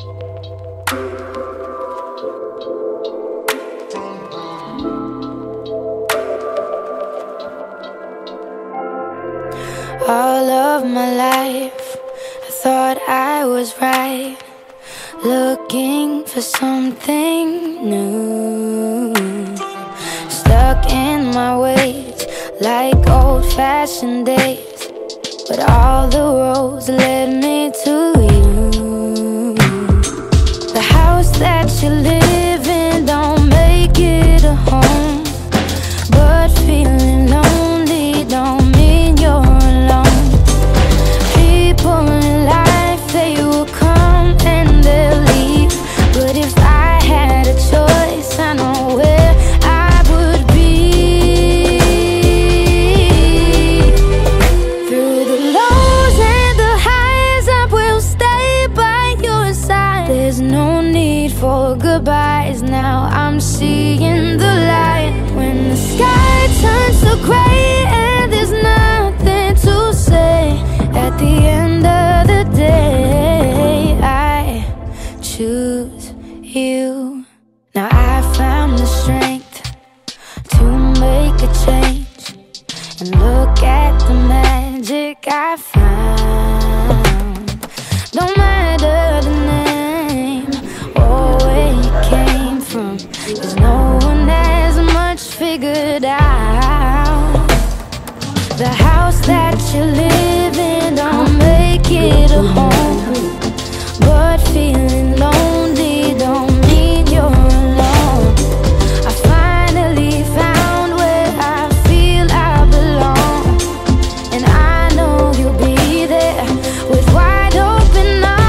All of my life, I thought I was right, looking for something new. Stuck in my ways, like old-fashioned days, but all the roads led me to you. The house that you live in don't make it a home, but feeling lonely don't mean you're alone. People in life, they will come and they'll leave, but if I had a choice, I know where I would be. Through the lows and the highs, I will stay by your side. There's no need for goodbyes now, I'm seeing the light. When the sky turns to gray and there's nothing to say, at the end of the day, I choose you. Now I found the strength to make a change, and look at the magic I found. Don't matter the name or where you came from, 'cause no one has much figured out. The house that you live in don't make it a home, but feeling lonely don't mean you're alone. I finally found where I feel I belong, and I know you'll be there with wide open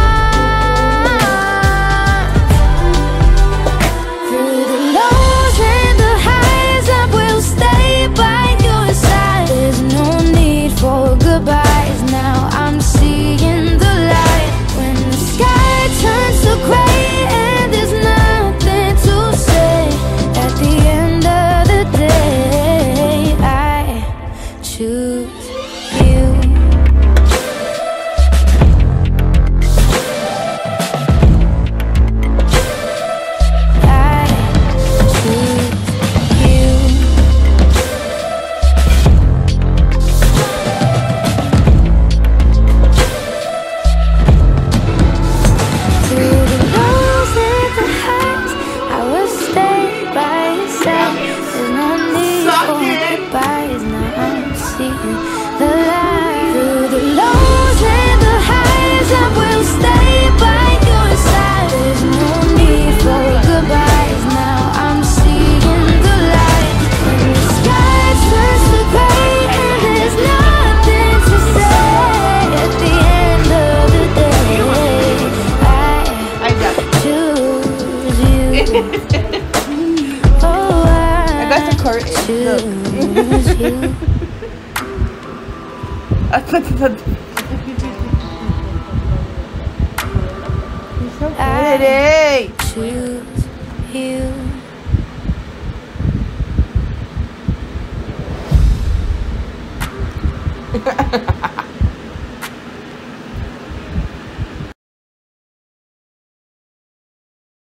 arms. Through the lows and the highs, I will stay by your side. There's no need for goodbyes now, I'm seeing the light. When the sky turns to gray and there's nothing to say, at the end of the day, I choose you. I choose you. Through the lows and the highs, I will stay by your side. There's no need for goodbyes now, I'm seeing the light. Through the lows and the highs, I will stay by your side. There's no need for goodbyes now, I'm seeing the light. When the sky turns to gray and there's nothing to say, at the end of the day, I choose you. Oh, I got the chorus. choose you. He's so pretty. Choose you.